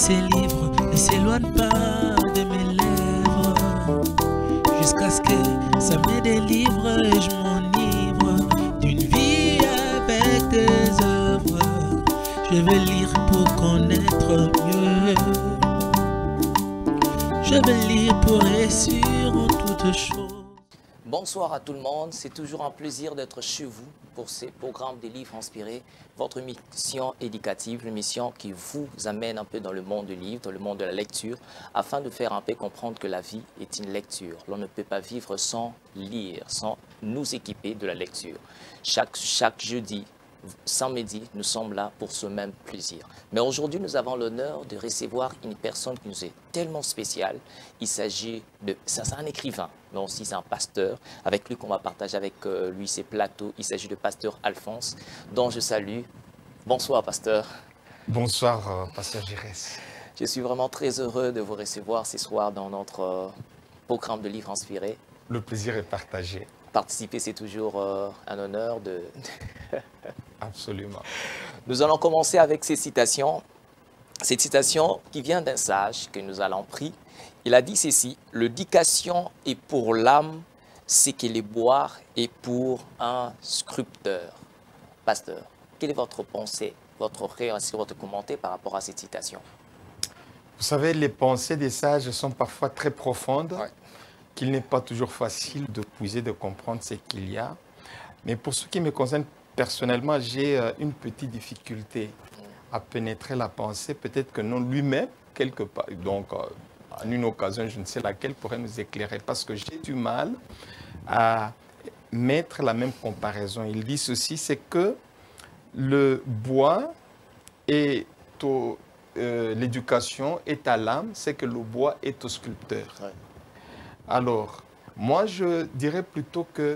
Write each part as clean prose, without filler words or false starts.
ces livres ne s'éloignent pas de mes lèvres, jusqu'à ce que ça me délivre et je m'enivre d'une vie avec des œuvres. Je veux lire pour connaître mieux, je veux lire pour réussir en toutes choses. Bonsoir à tout le monde, c'est toujours un plaisir d'être chez vous pour ces programmes des livres inspirés, votre mission éducative, une mission qui vous amène un peu dans le monde du livre, dans le monde de la lecture, afin de faire un peu comprendre que la vie est une lecture. L'on ne peut pas vivre sans lire, sans nous équiper de la lecture. Chaque jeudi, samedi, nous sommes là pour ce même plaisir. Mais aujourd'hui, nous avons l'honneur de recevoir une personne qui nous est tellement spéciale. Il s'agit de... C'est un écrivain, mais aussi c'est un pasteur, avec lui qu'on va partager avec lui ses plateaux. Il s'agit de pasteur Alphonse, dont je salue. Bonsoir, pasteur. Bonsoir, pasteur Giresse. Je suis vraiment très heureux de vous recevoir ce soir dans notre programme de livres inspirés. Le plaisir est partagé. Participer, c'est toujours un honneur de... Absolument. Nous allons commencer avec ces citations. Cette citation qui vient d'un sage que nous allons prier. Il a dit ceci: l'éducation est pour l'âme ce que le boire est pour un sculpteur. Pasteur, quelle est votre pensée, votre réaction, votre commentaire par rapport à cette citation? Vous savez, les pensées des sages sont parfois très profondes, Ouais. qu'il n'est pas toujours facile de puiser, de comprendre ce qu'il y a. Mais pour ce qui me concerne personnellement, j'ai une petite difficulté à pénétrer la pensée. Peut-être que non lui-même, quelque part. Donc, en une occasion, je ne sais laquelle, pourrait nous éclairer. Parce que j'ai du mal à mettre la même comparaison. Il dit ceci, c'est que le bois et l'éducation est à l'âme, c'est que le bois est au sculpteur. Ouais. Alors, moi, je dirais plutôt que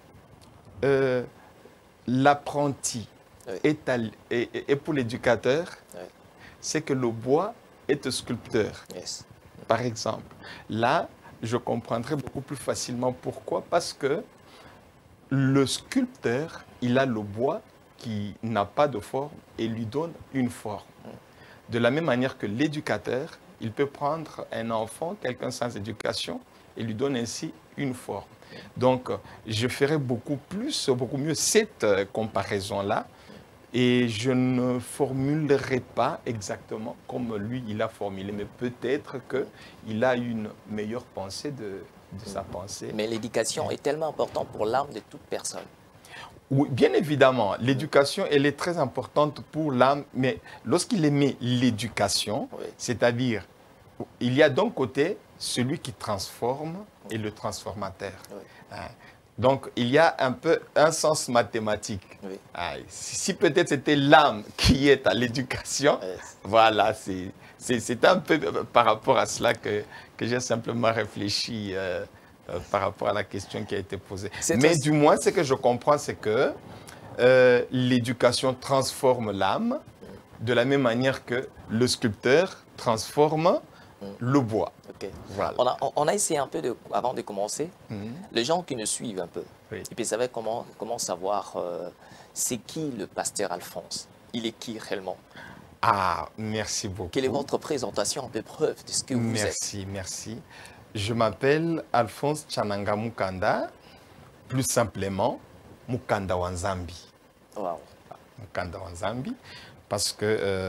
l'apprenti Oui. est pour l'éducateur, Oui. c'est que le bois est au sculpteur. Yes. Par exemple, là, je comprendrais beaucoup plus facilement pourquoi. Parce que le sculpteur, il a le bois qui n'a pas de forme et lui donne une forme. De la même manière que l'éducateur, il peut prendre un enfant, quelqu'un sans éducation, et lui donne ainsi une forme. Donc, je ferai beaucoup mieux cette comparaison-là, et je ne formulerai pas exactement comme lui, il a formulé, mais peut-être qu'il a une meilleure pensée de sa pensée. Mais l'éducation est tellement importante pour l'âme de toute personne. Oui, bien évidemment, l'éducation, elle est très importante pour l'âme, mais lorsqu'il émet l'éducation, Oui. c'est-à-dire, il y a d'un côté celui qui transforme et le transformateur. Oui. Hein. Donc, il y a un peu un sens mathématique. Oui. Ah, si peut-être c'était l'âme qui est à l'éducation, Yes. voilà, c'est un peu par rapport à cela que j'ai simplement réfléchi par rapport à la question qui a été posée. Mais du moins, ce que je comprends, c'est que l'éducation transforme l'âme de la même manière que le sculpteur transforme le bois. Okay. Voilà. On a essayé un peu, avant de commencer, les gens qui nous suivent un peu, Oui. et puis savaient comment savoir c'est qui le pasteur Alphonse. Il est qui réellement? Ah, merci beaucoup. Quelle est votre présentation, un peu preuve de ce que vous êtes? Merci, merci. Je m'appelle Alphonse Chananga Mukanda, plus simplement Mukanda Wanzambi. Wow. Mukanda Wanzambi, parce que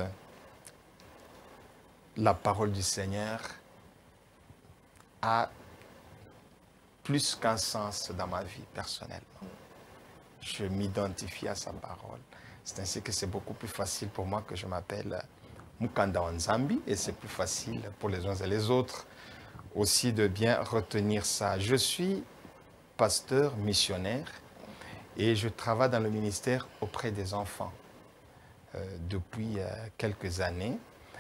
la parole du Seigneur a plus qu'un sens dans ma vie personnellement. Je m'identifie à sa parole. C'est ainsi que c'est beaucoup plus facile pour moi que je m'appelle Mukanda Wanzambi, et c'est plus facile pour les uns et les autres aussi de bien retenir ça. Je suis pasteur missionnaire et je travaille dans le ministère auprès des enfants depuis quelques années.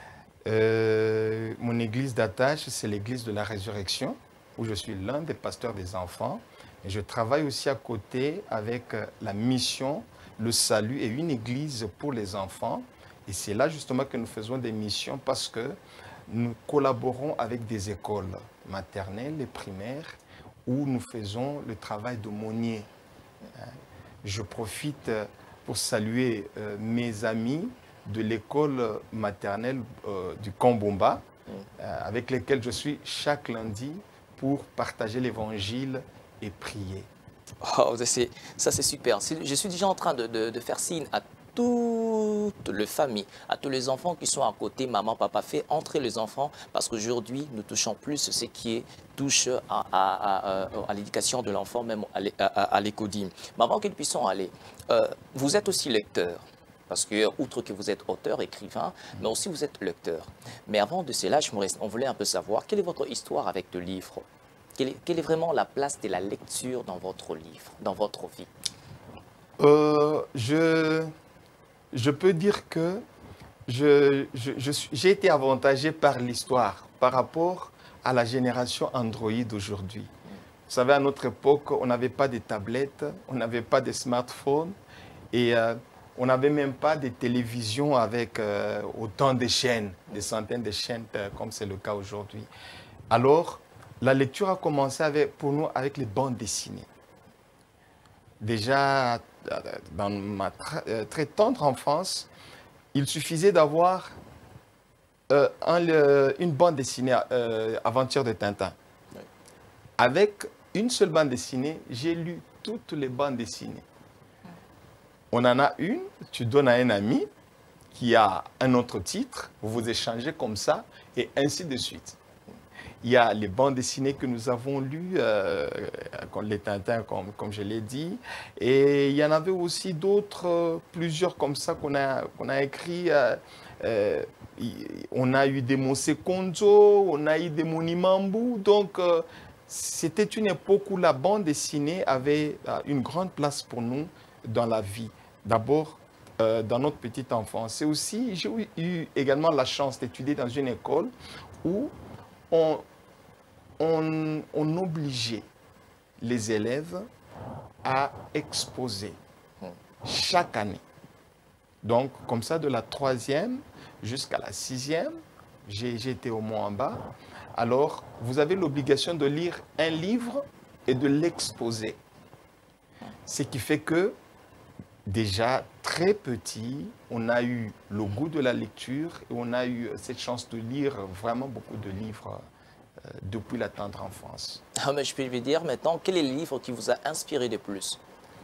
Mon église d'attache, c'est l'église de la résurrection, où je suis l'un des pasteurs des enfants. Et je travaille aussi à côté avec la mission, le salut et une église pour les enfants. Et c'est là justement que nous faisons des missions parce que nous collaborons avec des écoles maternelles et primaires où nous faisons le travail d'aumônier. Je profite pour saluer mes amis de l'école maternelle du Kambomba, avec lesquels je suis chaque lundi pour partager l'évangile et prier. Oh, ça c'est super. Je suis déjà en train de faire signe à toute la famille, à tous les enfants qui sont à côté, maman, papa, fait entrer les enfants parce qu'aujourd'hui, nous touchons plus ce qui touche à l'éducation de l'enfant, même à l'écodim. Mais avant que nous puissions aller, vous êtes aussi lecteur. Parce que, outre que vous êtes auteur, écrivain, mais aussi vous êtes lecteur. Mais avant de cela, on voulait un peu savoir, quelle est votre histoire avec le livre? Quelle est vraiment la place de la lecture dans votre livre, dans votre vie? Je peux dire que j'ai été avantagé par l'histoire par rapport à la génération Android d'aujourd'hui. Vous savez, à notre époque, on n'avait pas de tablettes, on n'avait pas de smartphones et on n'avait même pas de télévision avec autant de chaînes, des centaines de chaînes comme c'est le cas aujourd'hui. Alors, la lecture a commencé pour nous avec les bandes dessinées. Déjà, dans ma très tendre enfance, il suffisait d'avoir une bande dessinée Aventure de Tintin. Oui. Avec une seule bande dessinée, j'ai lu toutes les bandes dessinées. On en a une, tu donnes à un ami qui a un autre titre, vous vous échangez comme ça, et ainsi de suite. Il y a les bandes dessinées que nous avons lues, les Tintins, comme je l'ai dit. Et il y en avait aussi d'autres, plusieurs comme ça qu'on a écrits. On a eu des Mose Konzo, on a eu des Monimambu. Donc, c'était une époque où la bande dessinée avait une grande place pour nous dans la vie. D'abord, dans notre petite enfance. Et aussi, j'ai eu également la chance d'étudier dans une école où on obligeait les élèves à exposer chaque année. Donc, comme ça, de la 3e jusqu'à la 6e, j'ai été au moins en bas. Alors, vous avez l'obligation de lire un livre et de l'exposer. Ce qui fait que, déjà très petit, on a eu le goût de la lecture et on a eu cette chance de lire vraiment beaucoup de livres depuis la tendre enfance. Ah, mais je peux lui dire maintenant, quel est le livre qui vous a inspiré de plus?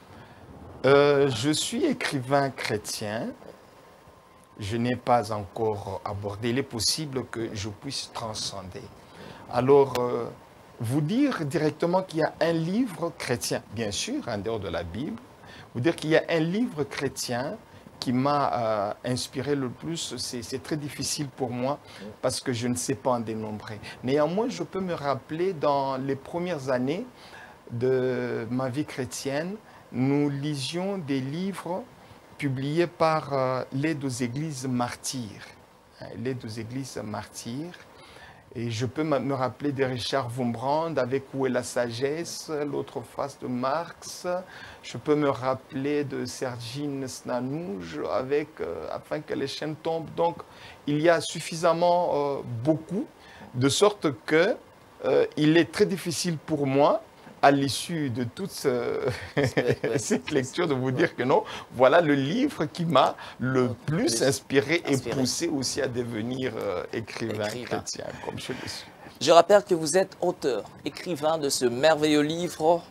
Je suis écrivain chrétien. Je n'ai pas encore abordé. Il est possible que je puisse transcender. Alors, vous dire directement qu'il y a un livre chrétien, bien sûr, en dehors de la Bible, vous dire qu'il y a un livre chrétien qui m'a inspiré le plus, c'est très difficile pour moi parce que je ne sais pas en dénombrer. Néanmoins, je peux me rappeler dans les premières années de ma vie chrétienne, nous lisions des livres publiés par l'aide aux églises martyrs. L'aide aux églises martyrs. Et je peux me rappeler de Richard Wurmbrand avec Où est la sagesse, l'autre face de Marx. Je peux me rappeler de Sergine Snanouge avec Afin que les chaînes tombent. Donc, il y a suffisamment beaucoup, de sorte que il est très difficile pour moi, à l'issue de toute cette lecture, de vous dire que non, voilà le livre qui m'a le plus inspiré et poussé aussi à devenir écrivain chrétien, comme je le suis. Je rappelle que vous êtes auteur, écrivain de ce merveilleux livre,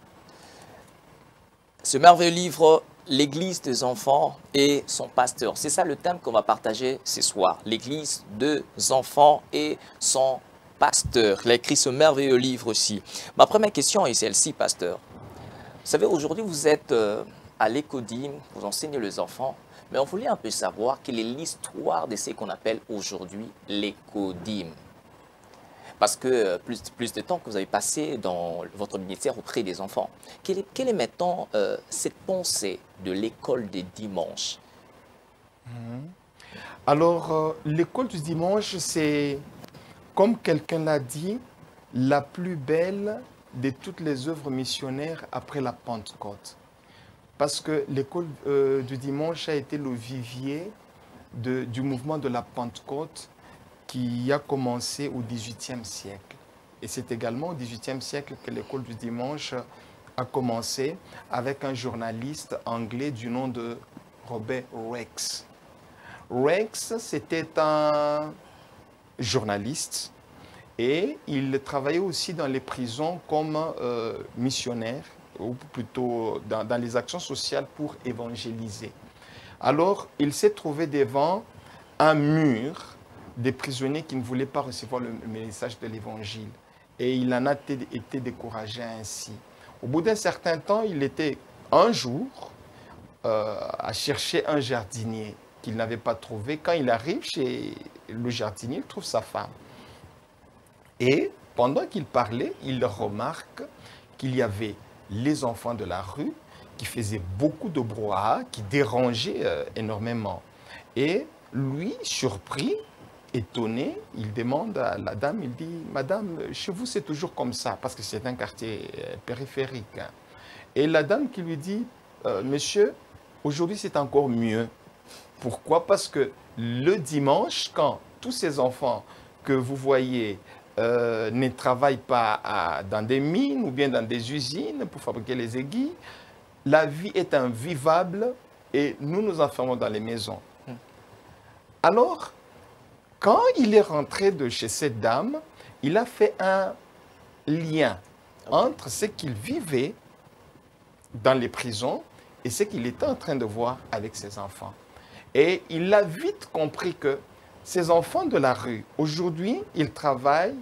L'Église des enfants et son pasteur. C'est ça le thème qu'on va partager ce soir, l'Église des enfants et son pasteur. Il a écrit ce merveilleux livre aussi. Ma première question est celle-ci, pasteur. Vous savez, aujourd'hui, vous êtes à l'Écodim, vous enseignez les enfants, mais on voulait un peu savoir quelle est l'histoire de ce qu'on appelle aujourd'hui l'Écodim. Parce que plus de temps que vous avez passé dans votre ministère auprès des enfants, quelle est maintenant cette pensée de l'école des dimanches? Alors, l'école du dimanche, c'est, comme quelqu'un l'a dit, la plus belle de toutes les œuvres missionnaires après la Pentecôte. Parce que l'école du dimanche a été le vivier du mouvement de la Pentecôte qui a commencé au XVIIIe siècle. Et c'est également au XVIIIe siècle que l'école du dimanche a commencé avec un journaliste anglais du nom de Robert Rex. Rex, c'était un journaliste et il travaillait aussi dans les prisons comme missionnaire, ou plutôt dans les actions sociales pour évangéliser. Alors, il s'est trouvé devant un mur des prisonniers qui ne voulaient pas recevoir le message de l'évangile. Et il en a été découragé ainsi. Au bout d'un certain temps, il était un jour à chercher un jardinier qu'il n'avait pas trouvé. Quand il arrive chez le jardinier, il trouve sa femme. Et pendant qu'il parlait, il remarque qu'il y avait les enfants de la rue qui faisaient beaucoup de brouhaha, qui dérangeaient énormément. Et lui, surpris, étonné, il demande à la dame, il dit « Madame, chez vous c'est toujours comme ça » parce que c'est un quartier périphérique. Hein. Et la dame qui lui dit « Monsieur, aujourd'hui c'est encore mieux. » Pourquoi? Parce que le dimanche, quand tous ces enfants que vous voyez ne travaillent pas dans des mines ou bien dans des usines pour fabriquer les aiguilles, la vie est invivable et nous nous enfermons dans les maisons. Alors, quand il est rentré de chez cette dame, il a fait un lien entre ce qu'il vivait dans les prisons et ce qu'il était en train de voir avec ses enfants. Et il a vite compris que ces enfants de la rue, aujourd'hui, ils travaillent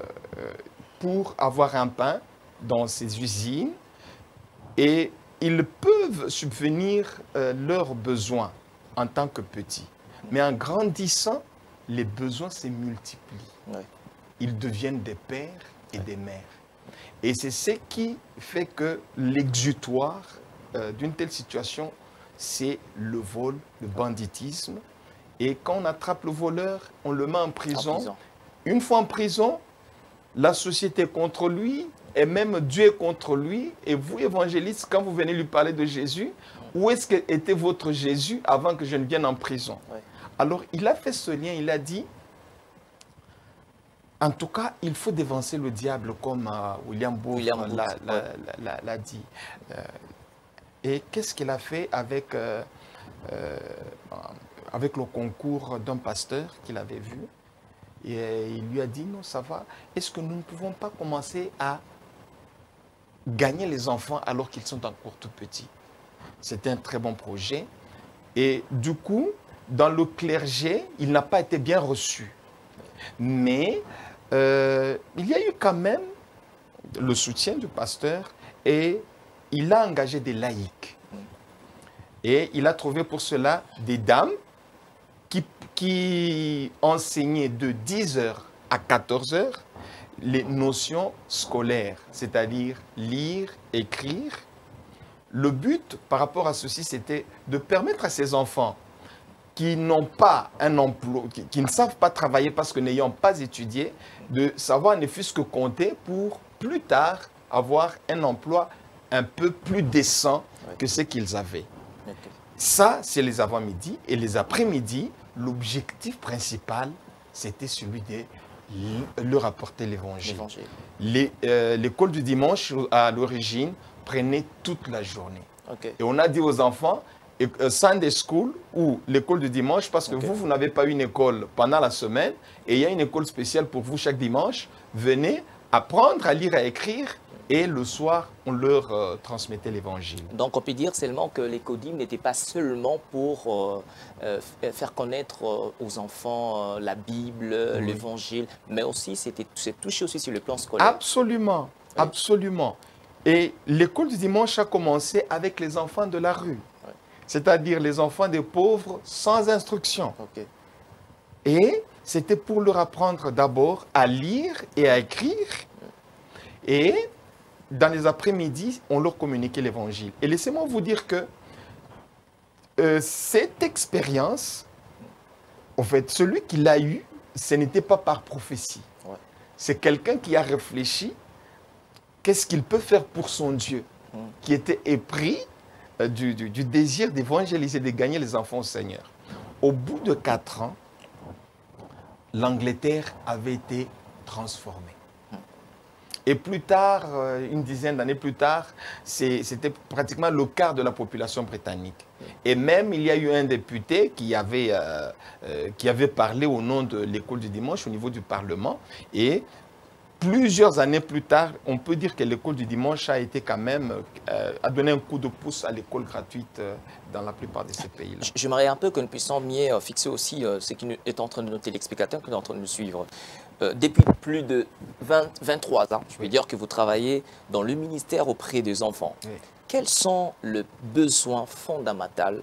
pour avoir un pain dans ces usines et ils peuvent subvenir leurs besoins en tant que petits. Mais en grandissant, les besoins se multiplient. Ouais. Ils deviennent des pères et des mères. Et c'est ce qui fait que l'exutoire d'une telle situation, c'est le vol, le banditisme. Et quand on attrape le voleur, on le met en prison. Une fois en prison, la société est contre lui, et même Dieu est contre lui. Et vous, évangélistes, quand vous venez lui parler de Jésus, où est-ce qu'était votre Jésus avant que je ne vienne en prison? Ouais. Alors, il a fait ce lien, il a dit, en tout cas, il faut dévancer le diable, comme William Booth l'a dit. Et qu'est-ce qu'il a fait avec le concours d'un pasteur qu'il avait vu? Et il lui a dit, non, ça va. Est-ce que nous ne pouvons pas commencer à gagner les enfants alors qu'ils sont encore tout petits? C'était un très bon projet. Et du coup, dans le clergé, il n'a pas été bien reçu. Mais il y a eu quand même le soutien du pasteur et il a engagé des laïcs. Et il a trouvé pour cela des dames qui enseignaient de 10h à 14h les notions scolaires, c'est-à-dire lire, écrire. Le but par rapport à ceci, c'était de permettre à ces enfants qui n'ont pas un emploi, qui ne savent pas travailler parce que n'ayant pas étudié, de savoir ne fût-ce que compter pour plus tard avoir un emploi un peu plus décent que ce qu'ils avaient. Okay. Ça, c'est les avant-midi. Et les après-midi, l'objectif principal, c'était celui de leur apporter l'évangile. L'école du dimanche, à l'origine, prenait toute la journée. Okay. Et on a dit aux enfants, Sunday School ou l'école du dimanche, parce que vous n'avez pas une école pendant la semaine, et il y a une école spéciale pour vous chaque dimanche. Venez apprendre à lire, à écrire, et le soir, on leur transmettait l'évangile. Donc, on peut dire seulement que l'écodim n'était pas seulement pour faire connaître aux enfants la Bible, l'évangile, mais aussi, c'est touché aussi sur le plan scolaire. Absolument, oui. Absolument. Et l'école du dimanche a commencé avec les enfants de la rue. Oui. C'est-à-dire les enfants des pauvres sans instruction. Okay. Et c'était pour leur apprendre d'abord à lire et à écrire. Et dans les après-midi, on leur communiquait l'évangile. Et laissez-moi vous dire que cette expérience, en fait, celui qui l'a eu, ce n'était pas par prophétie. Ouais. C'est quelqu'un qui a réfléchi, qu'est-ce qu'il peut faire pour son Dieu, qui était épris du désir d'évangéliser, de gagner les enfants au Seigneur. Au bout de 4 ans, l'Angleterre avait été transformée. Et plus tard, une dizaine d'années plus tard, c'était pratiquement le quart de la population britannique. Et même, il y a eu un député qui avait parlé au nom de l'école du dimanche au niveau du Parlement. Et plusieurs années plus tard, on peut dire que l'école du dimanche a été quand même, a donné un coup de pouce à l'école gratuite dans la plupart de ces pays-là. J'aimerais un peu que nous puissions mieux fixer aussi ce qui est en train de nos téléspectateurs, qui sont en train de nous suivre. Depuis plus de 23 ans, je veux dire que vous travaillez dans le ministère auprès des enfants. Oui. Quels sont les besoins fondamentaux,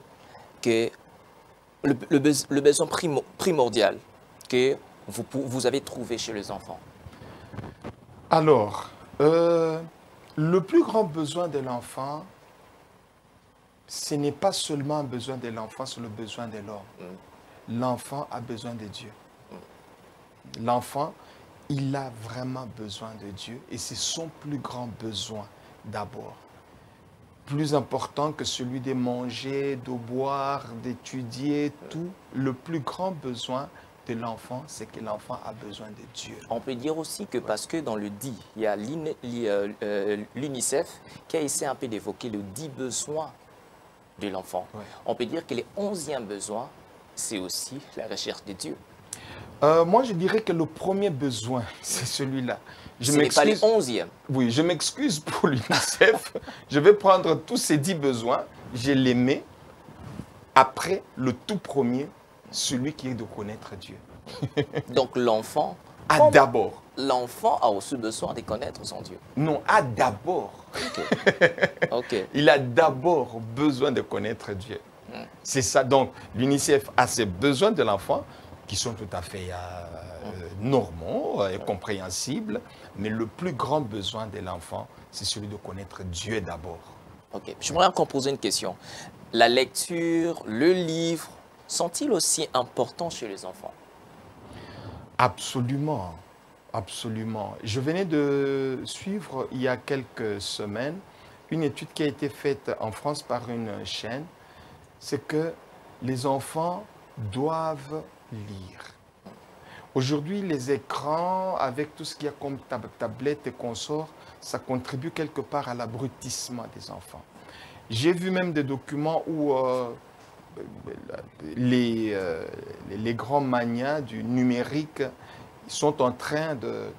le besoin primordial que vous avez trouvé chez les enfants? Alors, le plus grand besoin de l'enfant, ce n'est pas seulement un besoin de l'enfant, c'est le besoin de l'homme. L'enfant a besoin de Dieu. L'enfant, il a vraiment besoin de Dieu et c'est son plus grand besoin d'abord. Plus important que celui de manger, de boire, d'étudier, tout. Le plus grand besoin de l'enfant, c'est que l'enfant a besoin de Dieu. On peut dire aussi que parce que dans le 10, il y a l'UNICEF qui a essayé un peu d'évoquer le 10 besoins de l'enfant. Ouais. On peut dire que les 11e besoin, c'est aussi la recherche de Dieu. Moi, je dirais que le premier besoin, c'est celui-là. Ce n'est pas les 11e. Oui, je m'excuse pour l'UNICEF. Je vais prendre tous ces 10 besoins, je les mets après le tout premier, celui qui est de connaître Dieu. Donc l'enfant a d'abord. L'enfant a aussi besoin de connaître son Dieu. Non, a d'abord. Okay. Il a d'abord besoin de connaître Dieu. C'est ça. Donc l'UNICEF a ses besoins de l'enfant qui sont tout à fait normaux et compréhensibles, mais le plus grand besoin de l'enfant, c'est celui de connaître Dieu d'abord. Ok. J'aimerais encore poser une question. La lecture, le livre, sont-ils aussi importants chez les enfants? Absolument, absolument. Je venais de suivre il y a quelques semaines une étude qui a été faite en France par une chaîne, c'est que les enfants doivent lire. Aujourd'hui, les écrans, avec tout ce qu'il y a comme tablette et consorts, ça contribue quelque part à l'abrutissement des enfants. J'ai vu même des documents où les grands manias du numérique sont en train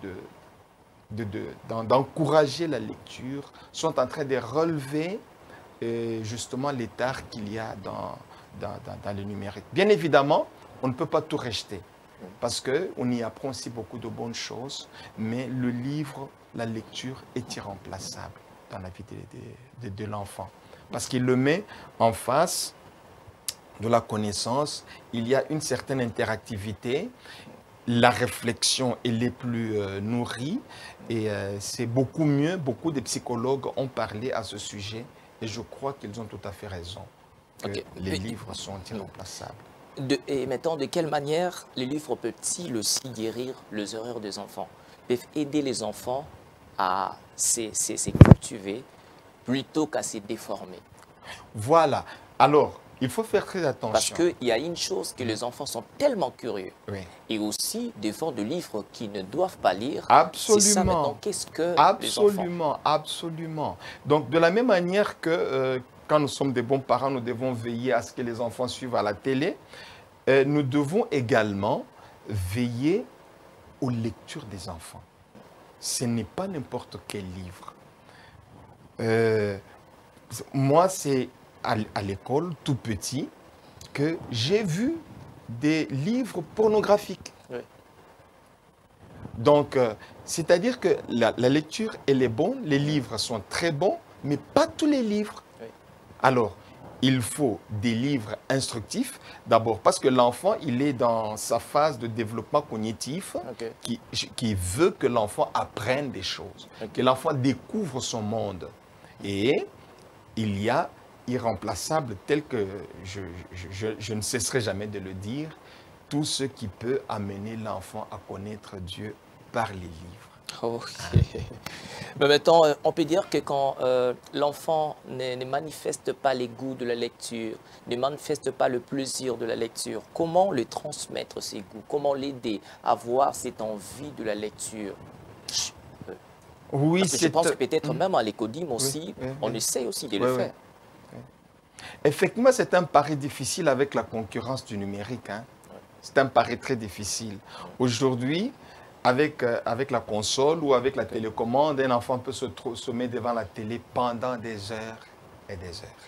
d'encourager la lecture, sont en train de relever justement l'état qu'il y a dans le numérique. Bien évidemment, on ne peut pas tout rejeter parce qu'on y apprend aussi beaucoup de bonnes choses, mais le livre, la lecture est irremplaçable dans la vie de l'enfant parce qu'il le met en face de la connaissance, il y a une certaine interactivité, la réflexion elle est plus nourrie et c'est beaucoup mieux, beaucoup de psychologues ont parlé à ce sujet et je crois qu'ils ont tout à fait raison, que les livres sont irremplaçables. Et maintenant, de quelle manière les livres peuvent-ils aussi guérir les erreurs des enfants, peuvent aider les enfants à se cultiver plutôt qu'à se déformer? Voilà, alors il faut faire très attention. Parce qu'il y a une chose que les enfants sont tellement curieux. Oui. Et aussi, des fois, de livres qu'ils ne doivent pas lire. Absolument. C'est ça maintenant. Qu'est-ce que absolument, les enfants? Absolument. Donc, de la même manière que quand nous sommes des bons parents, nous devons veiller à ce que les enfants suivent à la télé, nous devons également veiller aux lectures des enfants. Ce n'est pas n'importe quel livre. Moi, c'est à l'école, tout petit, que j'ai vu des livres pornographiques. Oui. Donc, c'est-à-dire que la lecture, elle est bonne, les livres sont très bons, mais pas tous les livres. Oui. Alors, il faut des livres instructifs, d'abord parce que l'enfant, il est dans sa phase de développement cognitif, qui veut que l'enfant apprenne des choses, que l'enfant découvre son monde. Et il y a irremplaçable, tel que je ne cesserai jamais de le dire, tout ce qui peut amener l'enfant à connaître Dieu par les livres. Okay. Mais maintenant, on peut dire que quand l'enfant ne manifeste pas les goûts de la lecture, ne manifeste pas le plaisir de la lecture, comment lui transmettre ses goûts? Comment l'aider à avoir cette envie de la lecture? Oui, Parce que je pense que peut-être même à l'écodime aussi, on essaie aussi de le faire. Effectivement, c'est un pari difficile avec la concurrence du numérique. Hein. C'est un pari très difficile. Aujourd'hui, avec la console ou avec la télécommande, un enfant peut se mettre devant la télé pendant des heures et des heures.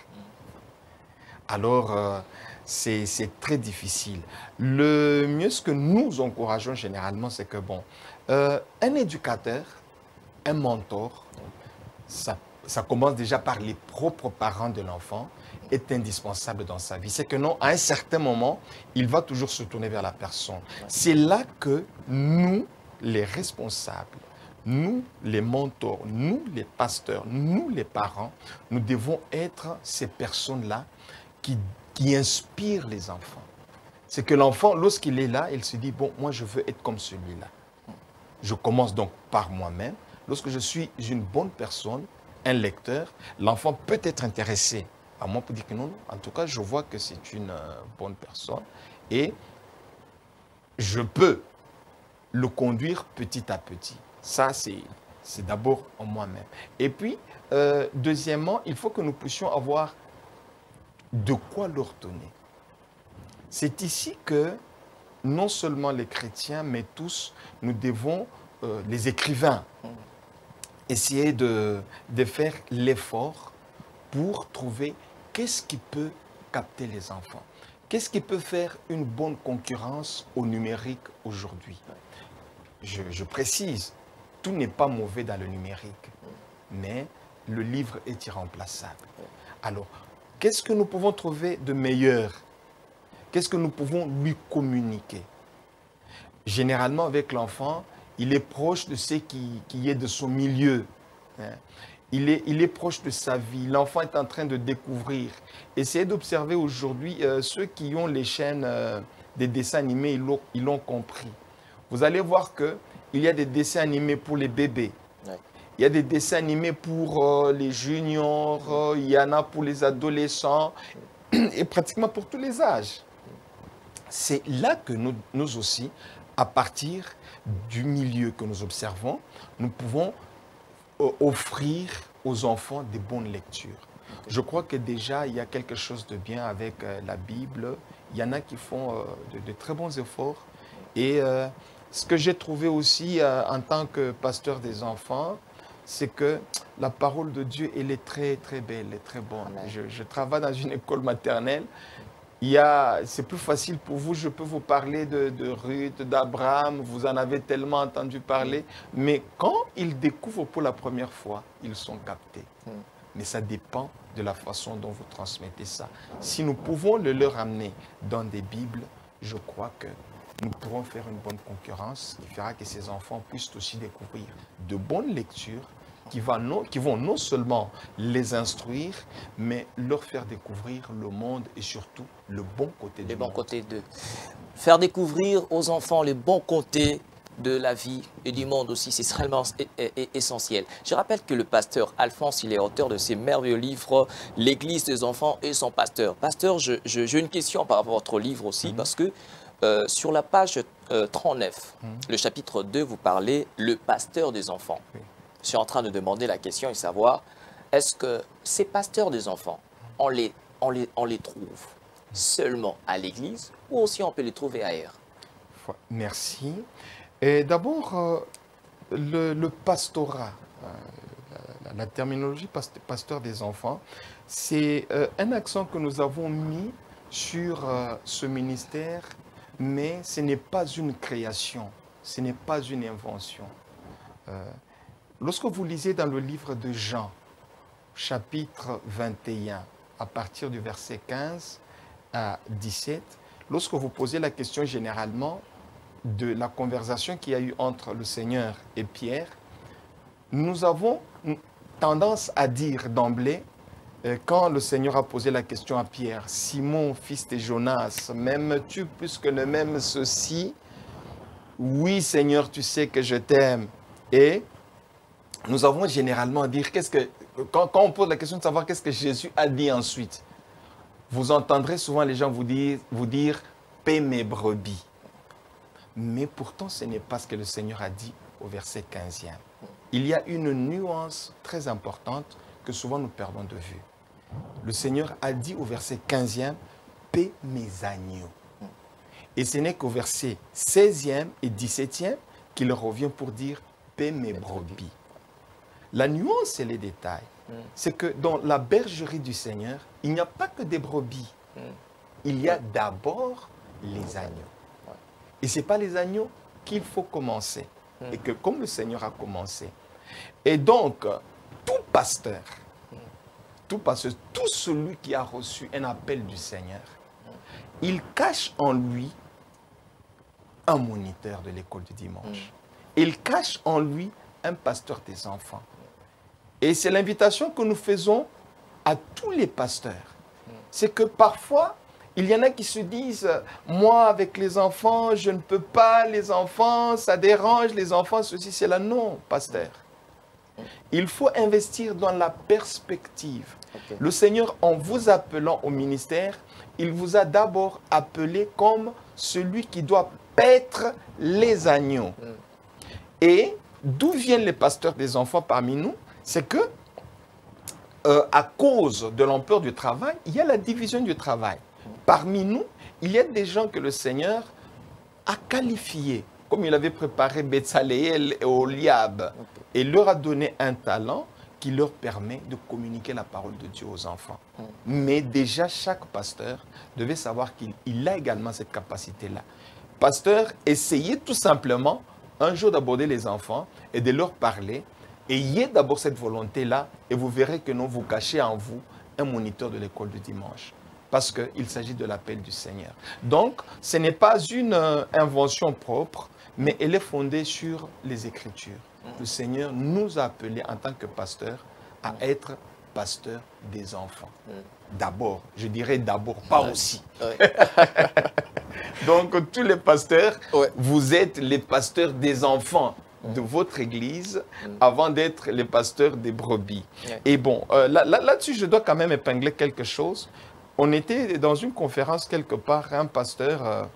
Alors, c'est très difficile. Le mieux, ce que nous encourageons généralement, c'est que, bon, un éducateur, un mentor, ça commence déjà par les propres parents de l'enfant, est indispensable dans sa vie. C'est que non, à un certain moment, il va toujours se tourner vers la personne. C'est là que nous, les responsables, nous, les mentors, nous, les pasteurs, nous, les parents, nous devons être ces personnes-là qui inspirent les enfants. C'est que l'enfant, lorsqu'il est là, il se dit, bon, moi, je veux être comme celui-là. Je commence donc par moi-même. Lorsque je suis une bonne personne, un lecteur, l'enfant peut être intéressé à moi pour dire que non, en tout cas, je vois que c'est une bonne personne et je peux le conduire petit à petit. Ça, c'est d'abord en moi-même. Et puis, deuxièmement, il faut que nous puissions avoir de quoi leur donner. C'est ici que non seulement les chrétiens, mais tous, nous devons, les écrivains, essayer de faire l'effort pour trouver qu'est-ce qui peut capter les enfants. Qu'est-ce qui peut faire une bonne concurrence au numérique aujourd'hui? Je précise, tout n'est pas mauvais dans le numérique, mais le livre est irremplaçable. Alors, qu'est-ce que nous pouvons trouver de meilleur? Qu'est-ce que nous pouvons lui communiquer? Généralement, avec l'enfant, il est proche de ce qui est de son milieu. Il est proche de sa vie. L'enfant est en train de découvrir. Essayez d'observer aujourd'hui ceux qui ont les chaînes des dessins animés, ils l'ont compris. Vous allez voir qu'il y a des dessins animés pour les bébés. Il y a des dessins animés pour les juniors, il y en a pour les adolescents et pratiquement pour tous les âges. C'est là que nous aussi, à partir du milieu que nous observons, nous pouvons offrir aux enfants des bonnes lectures. Je crois que déjà, il y a quelque chose de bien avec la Bible. Il y en a qui font de très bons efforts. Et ce que j'ai trouvé aussi en tant que pasteur des enfants, c'est que la parole de Dieu, elle est très, très belle, elle est très bonne. Je travaille dans une école maternelle. C'est plus facile pour vous, je peux vous parler de Ruth, d'Abraham, vous en avez tellement entendu parler. Mais quand ils découvrent pour la première fois, ils sont captés. Mais ça dépend de la façon dont vous transmettez ça. Si nous pouvons le leur amener dans des Bibles, je crois que nous pourrons faire une bonne concurrence qui fera que ces enfants puissent aussi découvrir de bonnes lectures qui vont non seulement les instruire, mais leur faire découvrir le monde et surtout le bon côté du monde. Les bons côtés d'eux. Faire découvrir aux enfants les bons côtés de la vie et du monde aussi, c'est vraiment essentiel. Je rappelle que le pasteur Alphonse, il est auteur de ces merveilleux livres, L'Église des enfants et son pasteur. Pasteur, j'ai une question par rapport à votre livre aussi, parce que sur la page 39, le chapitre 2, vous parlez « Le pasteur des enfants ». Je suis en train de demander la question et savoir, est-ce que ces pasteurs des enfants, on les trouve seulement à l'église ou aussi on peut les trouver ailleurs? Merci. Et d'abord, le pastorat, la terminologie pasteur des enfants, c'est un accent que nous avons mis sur ce ministère, mais ce n'est pas une création, ce n'est pas une invention. Lorsque vous lisez dans le livre de Jean, chapitre 21, à partir du verset 15 à 17, lorsque vous posez la question généralement de la conversation qu'il y a eu entre le Seigneur et Pierre, nous avons tendance à dire d'emblée, quand le Seigneur a posé la question à Pierre, « Simon, fils de Jonas, m'aimes-tu plus que ne m'aime ceci? Oui, Seigneur, tu sais que je t'aime. » Et nous avons généralement à dire, quand on pose la question de savoir qu'est-ce que Jésus a dit ensuite, vous entendrez souvent les gens vous dire paie mes brebis. Mais pourtant, ce n'est pas ce que le Seigneur a dit au verset 15e. il y a une nuance très importante que souvent nous perdons de vue. Le Seigneur a dit au verset 15e, « Paix mes agneaux ». Et ce n'est qu'au verset 16e et 17e qu'il revient pour dire « Paix mes brebis ». La nuance et les détails, c'est que dans la bergerie du Seigneur, il n'y a pas que des brebis. Il y a d'abord les agneaux. Et ce n'est pas les agneaux qu'il faut commencer. Et que comme le Seigneur a commencé. Et donc, tout pasteur, tout celui qui a reçu un appel du Seigneur, il cache en lui un moniteur de l'école du dimanche. Il cache en lui un pasteur des enfants. Et c'est l'invitation que nous faisons à tous les pasteurs. C'est que parfois, il y en a qui se disent, moi avec les enfants, je ne peux pas, les enfants, ça dérange, les enfants, ceci, c'est là. Non, pasteur. Il faut investir dans la perspective. Okay. Le Seigneur, en vous appelant au ministère, il vous a d'abord appelé comme celui qui doit paître les agneaux. Et d'où viennent les pasteurs des enfants parmi nous? C'est que, à cause de l'ampleur du travail, il y a la division du travail. Parmi nous, il y a des gens que le Seigneur a qualifiés, comme il avait préparé Betsaléel et Oliab, et leur a donné un talent qui leur permet de communiquer la parole de Dieu aux enfants. Mais déjà, chaque pasteur devait savoir qu'il a également cette capacité-là. Pasteur, essayez tout simplement un jour d'aborder les enfants et de leur parler. Ayez d'abord cette volonté-là et vous verrez que non, vous cachez en vous un moniteur de l'école du dimanche. Parce qu'il s'agit de l'appel du Seigneur. Donc, ce n'est pas une invention propre, mais elle est fondée sur les Écritures. Le Seigneur nous a appelés en tant que pasteurs à être pasteurs des enfants. D'abord, je dirais d'abord, pas aussi. Ouais. Donc, tous les pasteurs, vous êtes les pasteurs des enfants de votre église avant d'être les pasteurs des brebis. Et bon, là-dessus, je dois quand même épingler quelque chose. On était dans une conférence quelque part, un pasteur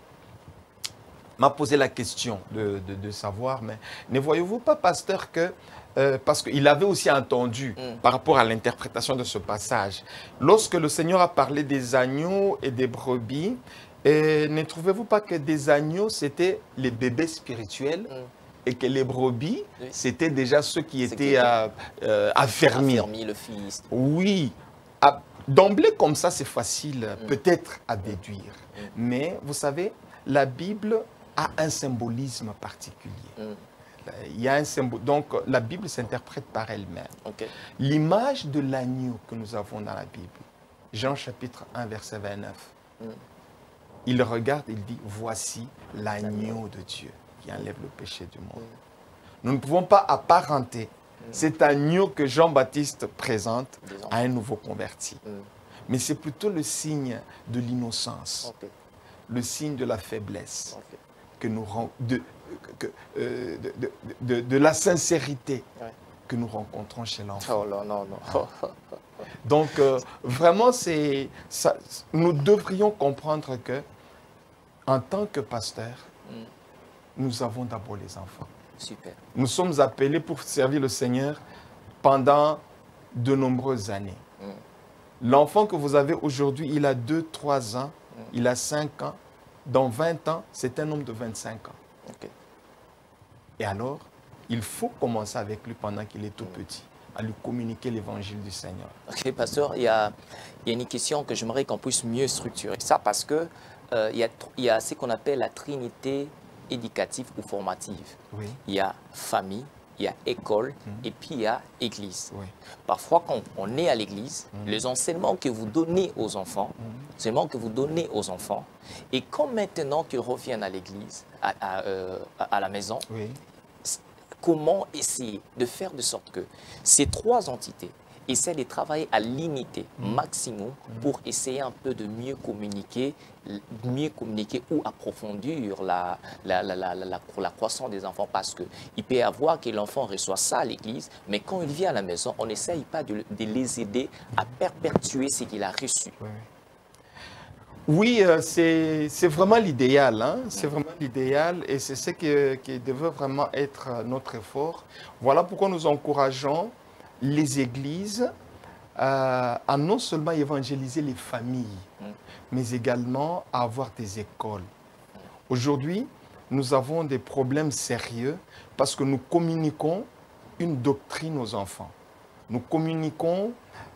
m'a posé la question de savoir, mais ne voyez-vous pas, pasteur, que, parce qu'il avait aussi entendu par rapport à l'interprétation de ce passage, lorsque le Seigneur a parlé des agneaux et des brebis, ne trouvez-vous pas que des agneaux, c'était les bébés spirituels et que les brebis, c'était déjà ceux qui étaient affermis. Affermis, le fils. Oui. D'emblée, comme ça, c'est facile peut-être à déduire. Mais vous savez, la Bible a un symbolisme particulier. Il y a un symbole. Donc, la Bible s'interprète par elle-même. L'image de l'agneau que nous avons dans la Bible, Jean chapitre 1, verset 29, il regarde, il dit, voici l'agneau de Dieu qui enlève le péché du monde. Nous ne pouvons pas apparenter cet agneau que Jean-Baptiste présente à un nouveau converti. Mais c'est plutôt le signe de l'innocence, le signe de la faiblesse, que nous de la sincérité que nous rencontrons chez l'enfant. Oh là, non. Donc, vraiment, nous devrions comprendre que, en tant que pasteur, nous avons d'abord les enfants. Super. Nous sommes appelés pour servir le Seigneur pendant de nombreuses années. L'enfant que vous avez aujourd'hui, il a 2-3 ans, il a 5 ans. Dans 20 ans, c'est un homme de 25 ans. Et alors, il faut commencer avec lui pendant qu'il est tout petit, à lui communiquer l'évangile du Seigneur. Ok, pasteur, il y a une question que j'aimerais qu'on puisse mieux structurer ça parce que il y a ce qu'on appelle la trinité éducative ou formative. Il y a famille, il y a école et puis il y a église. Parfois, quand on est à l'église, les enseignements que vous donnez aux enfants, et quand maintenant qu'ils reviennent à l'église, à la maison, comment essayer de faire de sorte que ces trois entités essaient de travailler à l'unité maximum pour essayer un peu de mieux communiquer ou approfondir la croissance des enfants. Parce qu'il peut y avoir que l'enfant reçoit ça à l'église, mais quand il vient à la maison, on n'essaye pas de les aider à perpétuer ce qu'il a reçu. Oui, c'est vraiment l'idéal. Hein? C'est vraiment l'idéal et c'est ce qui devait vraiment être notre effort. Voilà pourquoi nous encourageons les églises à non seulement évangéliser les familles, mais également à avoir des écoles. Aujourd'hui, nous avons des problèmes sérieux parce que nous communiquons une doctrine aux enfants. Nous communiquons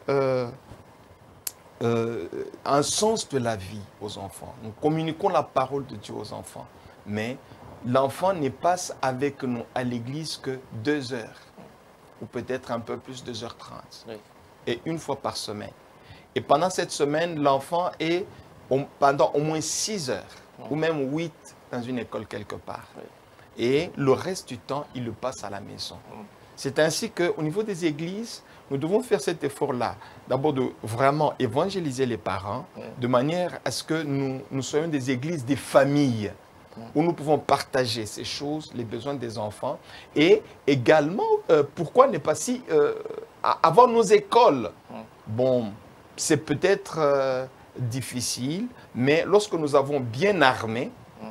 un sens de la vie aux enfants. Nous communiquons la parole de Dieu aux enfants. Mais l'enfant ne passe avec nous à l'église que 2 heures, ou peut-être un peu plus, 2h30, oui. Et une fois par semaine. Et pendant cette semaine, l'enfant est pendant au moins 6 heures, ou même 8 dans une école quelque part. Oui. Et le reste du temps, il le passe à la maison. C'est ainsi qu'au niveau des églises, nous devons faire cet effort-là. D'abord de vraiment évangéliser les parents, de manière à ce que nous soyons des églises, des familles, où nous pouvons partager ces choses, les besoins des enfants. Et également, pourquoi ne pas si avoir nos écoles? Bon, c'est peut-être difficile, mais lorsque nous avons bien armé,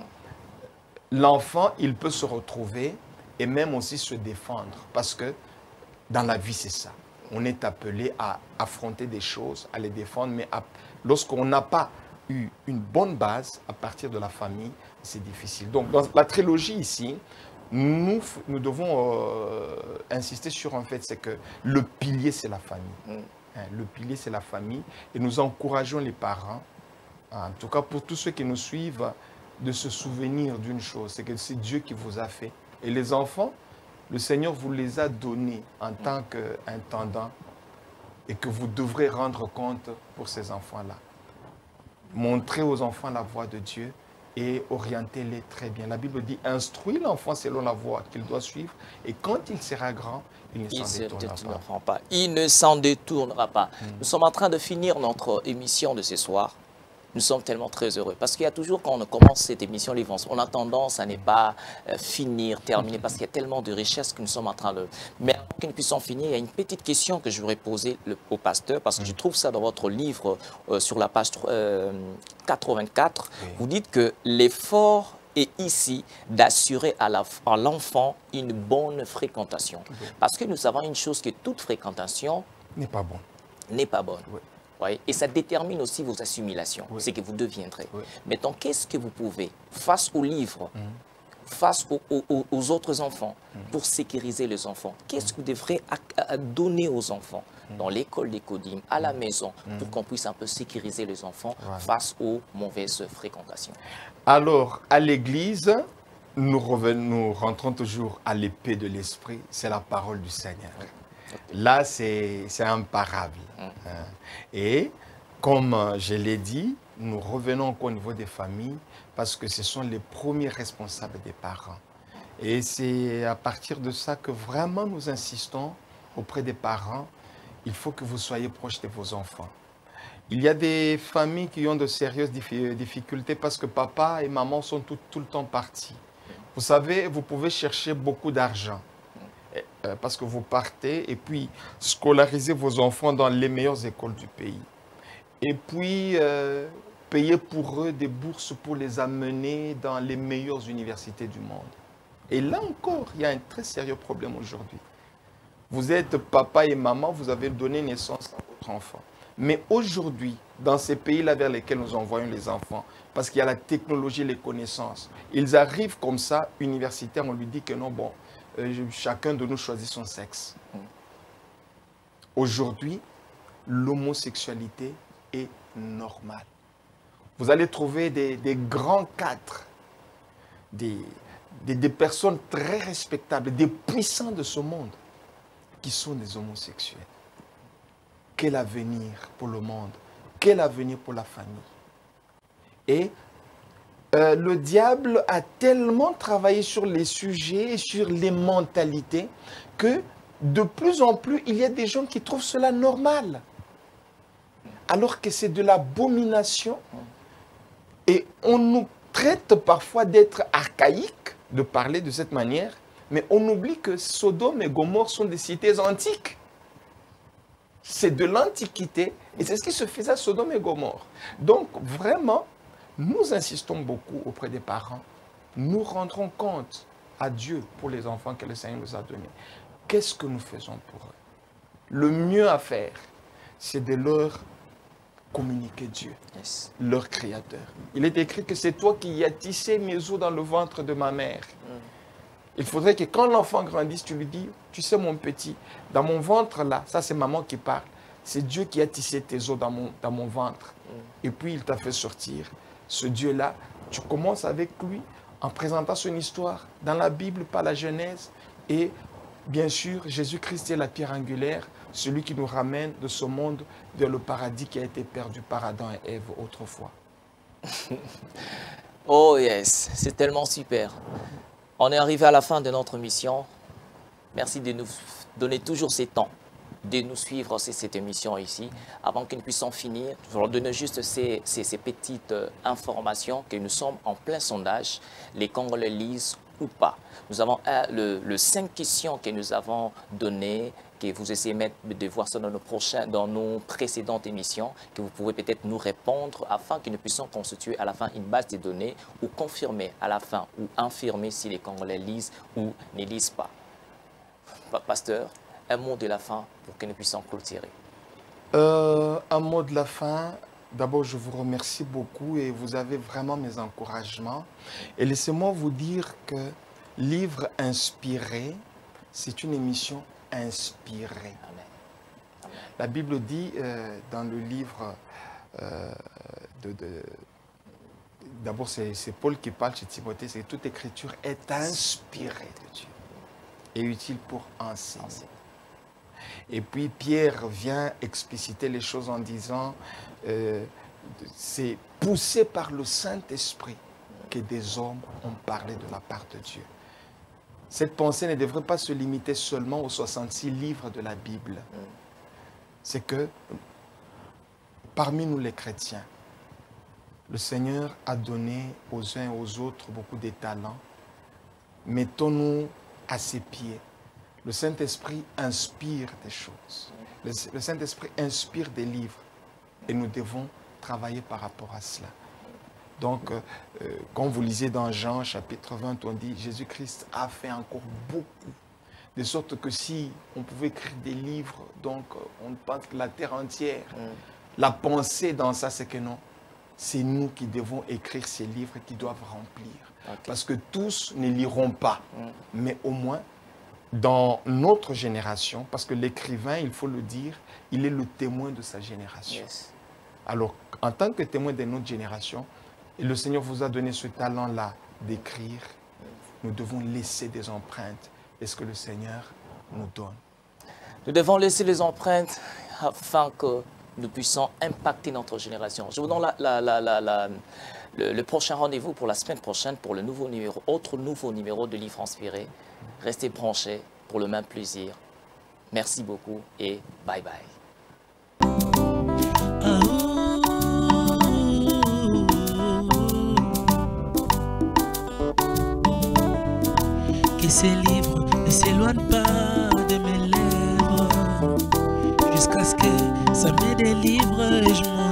l'enfant, il peut se retrouver et même aussi se défendre. Parce que dans la vie, c'est ça. On est appelé à affronter des choses, à les défendre, mais lorsqu'on n'a pas eu une bonne base à partir de la famille, c'est difficile. Donc, dans la trilogie ici, nous devons insister sur un fait, c'est que le pilier, c'est la famille. Le pilier, c'est la famille. Et nous encourageons les parents, en tout cas pour tous ceux qui nous suivent, de se souvenir d'une chose, c'est que c'est Dieu qui vous a fait. Et les enfants, le Seigneur vous les a donnés en tant qu'intendant et que vous devrez rendre compte pour ces enfants-là. Montrez aux enfants la voie de Dieu et orientez-les très bien. La Bible dit, instruis l'enfant selon la voie qu'il doit suivre et quand il sera grand, il ne s'en détournera pas. Il ne s'en détournera pas. Nous sommes en train de finir notre émission de ce soir. Nous sommes tellement très heureux. Parce qu'il y a toujours, quand on commence cette émission, on a tendance à ne pas finir, terminer, parce qu'il y a tellement de richesses que nous sommes en train de... Mais avant que nous puissions finir, il y a une petite question que je voudrais poser au pasteur, parce que je trouve ça dans votre livre, sur la page 84. Oui. Vous dites que l'effort est ici d'assurer à l'enfant une bonne fréquentation. Oui. Parce que nous savons une chose, que toute fréquentation... n'est pas bonne. N'est pas bonne. Oui. Oui, et ça détermine aussi vos assimilations, oui. C'est que vous deviendrez. Oui. Maintenant, qu'est-ce que vous pouvez, face aux livres, face aux autres enfants, pour sécuriser les enfants? Qu'est-ce que vous devrez donner aux enfants dans l'école des Codim, à la maison, pour qu'on puisse un peu sécuriser les enfants face aux mauvaises fréquentations? Alors, à l'église, nous rentrons toujours à l'épée de l'esprit, c'est la parole du Seigneur. Oui. Là, c'est imparable. Et comme je l'ai dit, nous revenons encore au niveau des familles parce que ce sont les premiers responsables des parents. Et c'est à partir de ça que vraiment nous insistons auprès des parents. Il faut que vous soyez proches de vos enfants. Il y a des familles qui ont de sérieuses difficultés parce que papa et maman sont tout le temps partis. Vous savez, vous pouvez chercher beaucoup d'argent. Parce que vous partez et puis scolarisez vos enfants dans les meilleures écoles du pays. Et puis payer pour eux des bourses pour les amener dans les meilleures universités du monde. Et là encore, il y a un très sérieux problème aujourd'hui. Vous êtes papa et maman, vous avez donné naissance à votre enfant. Mais aujourd'hui, dans ces pays-là vers lesquels nous envoyons les enfants, parce qu'il y a la technologie, les connaissances, ils arrivent comme ça, universitaires, on lui dit que non, bon, chacun de nous choisit son sexe. Aujourd'hui, l'homosexualité est normale. Vous allez trouver des grands cadres, des personnes très respectables, des puissants de ce monde qui sont des homosexuels. Quel avenir pour le monde? Quel avenir pour la famille? Et le diable a tellement travaillé sur les sujets et sur les mentalités que de plus en plus, il y a des gens qui trouvent cela normal. Alors que c'est de l'abomination. Et on nous traite parfois d'être archaïques, de parler de cette manière, mais on oublie que Sodome et Gomorrhe sont des cités antiques. C'est de l'Antiquité et c'est ce qui se faisait à Sodome et Gomorrhe. Donc vraiment, nous insistons beaucoup auprès des parents, nous rendrons compte à Dieu pour les enfants que le Seigneur nous a donnés. Qu'est-ce que nous faisons pour eux? Le mieux à faire, c'est de leur communiquer Dieu, leur Créateur. Il est écrit que c'est toi qui as tissé mes os dans le ventre de ma mère. Il faudrait que quand l'enfant grandisse, tu lui dis, tu sais mon petit, dans mon ventre là, ça c'est maman qui parle, c'est Dieu qui a tissé tes os dans mon ventre. Et puis il t'a fait sortir. Ce Dieu-là, tu commences avec lui en présentant son histoire dans la Bible, par la Genèse. Et bien sûr, Jésus-Christ est la pierre angulaire, celui qui nous ramène de ce monde vers le paradis qui a été perdu par Adam et Ève autrefois. Oh yes, c'est tellement super. On est arrivé à la fin de notre mission. Merci de nous donner toujours ces temps, de nous suivre cette émission ici. Avant que nous puissions finir, je vais donner juste ces petites informations que nous sommes en plein sondage, les Congolais lisent ou pas. Nous avons le 5 questions que nous avons données, que vous essayez de voir ça dans nos précédentes émissions, que vous pouvez peut-être nous répondre afin que nous puissions constituer à la fin une base de données ou confirmer à la fin ou infirmer si les Congolais lisent ou ne lisent pas. Pasteur, un mot de la fin pour que nous puissions clôturer. Un mot de la fin. D'abord, je vous remercie beaucoup et vous avez vraiment mes encouragements. Et laissez-moi vous dire que Livre inspiré, c'est une émission inspirée. Amen. Amen. La Bible dit dans le livre, d'abord c'est Paul qui parle chez Timothée, c'est que toute écriture est inspirée de Dieu et utile pour enseigner. Et puis Pierre vient expliciter les choses en disant, c'est poussé par le Saint-Esprit que des hommes ont parlé de la part de Dieu. Cette pensée ne devrait pas se limiter seulement aux 66 livres de la Bible. C'est que parmi nous les chrétiens, le Seigneur a donné aux uns et aux autres beaucoup de talents. Mettons-nous à ses pieds. Le Saint-Esprit inspire des choses. Le Saint-Esprit inspire des livres. Et nous devons travailler par rapport à cela. Donc, quand vous lisez dans Jean chapitre 20, on dit Jésus-Christ a fait encore beaucoup. De sorte que si on pouvait écrire des livres, donc on pense que la terre entière, la pensée dans ça, c'est que non. C'est nous qui devons écrire ces livres qui doivent remplir. Okay. Parce que tous ne liront pas. Mais au moins, dans notre génération, parce que l'écrivain, il faut le dire, il est le témoin de sa génération. Yes. Alors, en tant que témoin de notre génération, et le Seigneur vous a donné ce talent-là d'écrire, nous devons laisser des empreintes. Est-ce que le Seigneur nous donne? Nous devons laisser les empreintes afin que nous puissions impacter notre génération. Je vous donne le prochain rendez-vous pour la semaine prochaine pour le autre nouveau numéro de Livre Inspiré. Restez branchés pour le même plaisir. Merci beaucoup et bye bye. Que ces livres ne s'éloignent pas de mes lèvres, jusqu'à ce que ça me délivre et je m'en